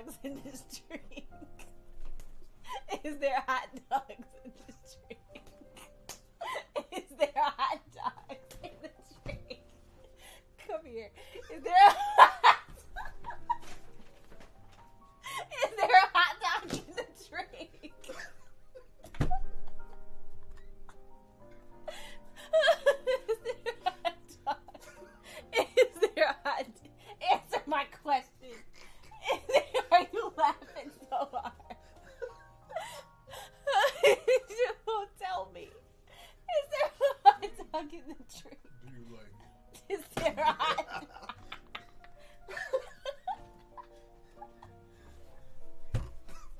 dogs in this drink? Is there hot dogs in this drink? Is there hot dogs in this drink? Come here. Is there